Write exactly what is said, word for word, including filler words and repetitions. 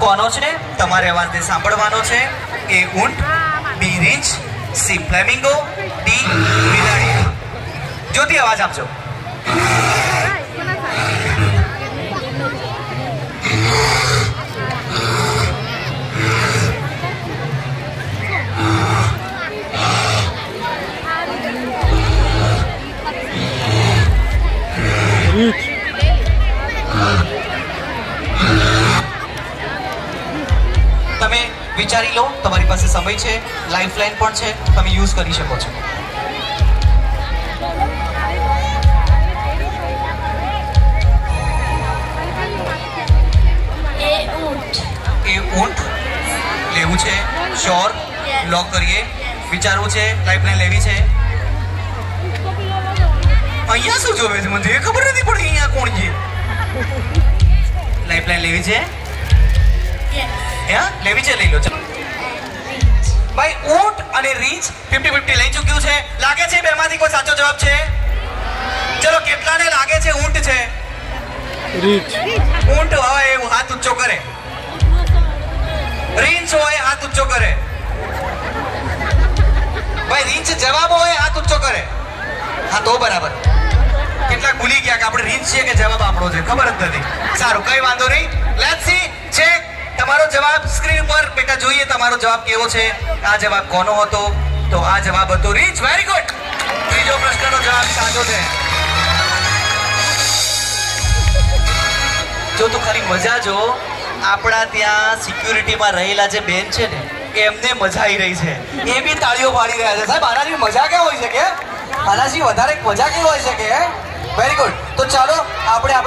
કોનો છે? તમારે અવાજને સાંભળવાનો છે. એ ઊંટ, બી રીંછ, સી ફ્લેમિંગો, ડી બિલાડી. જ્યોતિ અવાજ આપજો. તમે વિચારી લો, તમારી પાસે સમય છે, લાઈફ લાઈન પણ છે, તમે યુઝ કરી શકો છો. એ ઊંટ. એ ઊંટ લેવું છે? શ્યોર? લોક કરીએ. વિચારવું છે? લાઈફ લાઈન લેવી છે? અહીંયા શું જોવે છે? મને ખબર નથી પડી અહીંયા કોણ છે. લાઈફ લાઈન લેવી છે? હા લેવી છે, લઈ લો. ભાઈ ઊંટ અને રીંછ ફિફ્ટી ફિફ્ટી લઈ ચૂક્યું છે. લાગે છે બેમાંથી કોઈ સાચો જવાબ છે? ચલો કેટલાને લાગે છે ઊંટ છે? રીંછ. ઊંટ હોય એવું હાથ ઊંચો કરે. રીંછ હોય હાથ ઊંચો કરે. ભાઈ રીંછ જવાબ હોય હાથ ઊંચો કરે. હા તો બરાબર. કેટલાક ભૂલી ગયા કે આપણે રીંછ છે કે જવાબ આપણો છે, ખબર જ નથી. સારું, કઈ વાંધો નહીં. લેટ્સ સી ચેક તમારો જવાબ સ્ક્રીન પર. બેટા જોઈએ તમારો જવાબ કેવો છે. આ જવાબ કોનો હતો? તો આ જવાબ હતો રીંછ. Very good. ત્રીજો પ્રશ્નનો જવાબ સાચો છે. જો તો ખાલી મજા જો, આપણા ત્યાં સિક્યુરિટીમાં રહેલા જે બેન છે ને એમને મજા આવી રહી છે. એ બી તાળીઓ પાડી રહ્યા છે. સાહેબ આનાથી મજા ક્યાં હોય છે કે આનાથી વધારે મજા કેવી હોય છે કે? Very good. તો ચાલો આપણે